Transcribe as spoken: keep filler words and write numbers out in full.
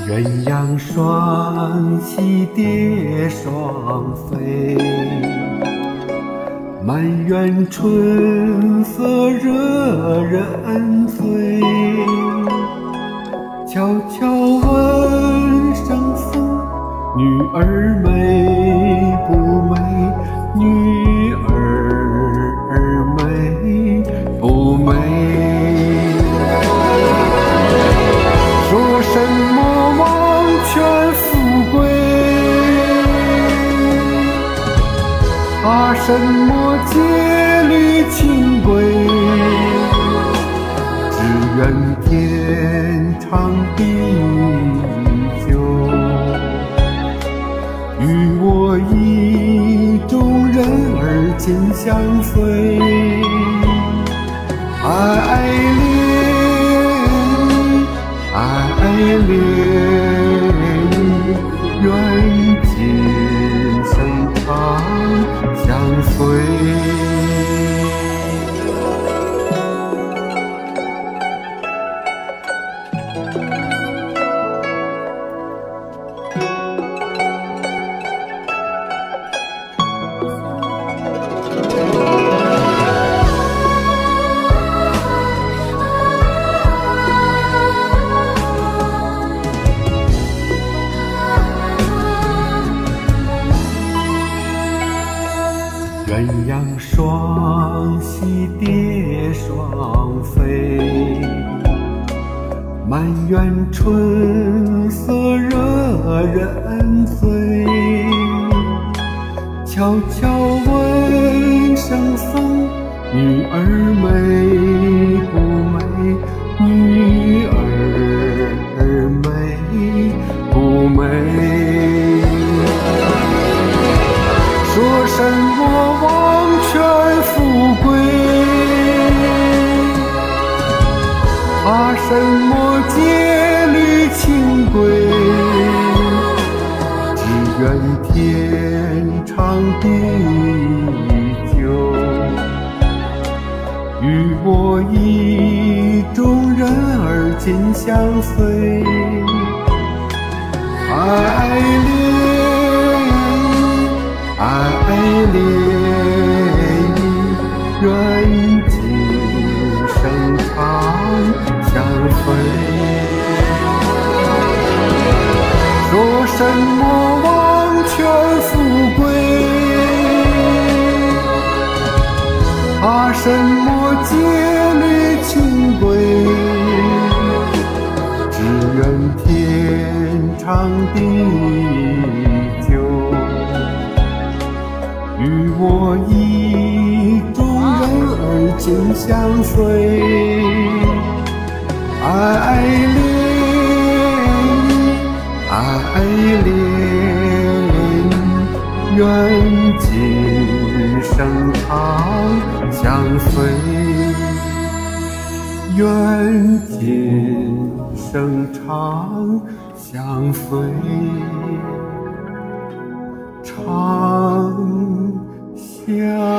鸳鸯双栖蝶双飞，满园春色惹人醉。悄悄问圣僧，女儿美不美？女儿美不美？说什么王权富贵，怕什么戒律清规？只愿天长地久，与我意中人儿紧相随。爱恋，爱恋，愿今生长相随。鸳鸯双栖蝶双飞，满园春色惹人醉。悄悄问圣僧，女儿美不美？女儿美不美？说什么王权富贵，怕什么戒律清规？只愿天长地久，与我意中人儿紧相随。爱恋，爱恋，愿今生长相随。说什么王权富贵，怕什么戒律清规？只愿天长地久，与我意中人儿紧相随。爱恋，爱恋，愿今生长相随。愿今生长相随。长相